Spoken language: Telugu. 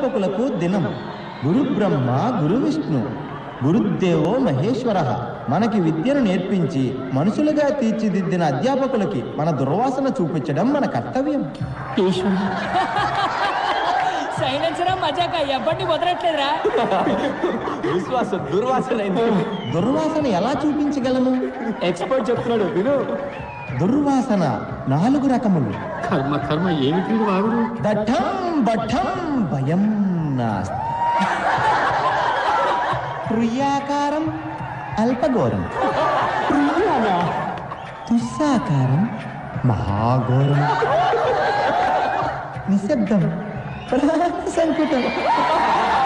అధ్యాపకులకు దినం. గురు బ్రహ్మ గురు విష్ణు గురుదేవో మహేశ్వర. మనకి విద్యను నేర్పించి మనుషులుగా తీర్చిదిద్దిన అధ్యాపకులకి మన దుర్వాసన చూపించడం మన కర్తవ్యం. దుర్వాసన ఎలా చూపించగలను? ఎక్స్పర్ట్ చెప్తున్నాడు విను. దుర్వాసన 4 రకములు. కర్మ కర్మ ఏమిటి వాగుడు? దఠం బఠం భయం నాస్తి. ప్రియాకారం అల్పఘోరం, దుస్సాకారం మహాఘోరం, నిశ్శబ్దం సంకుటం.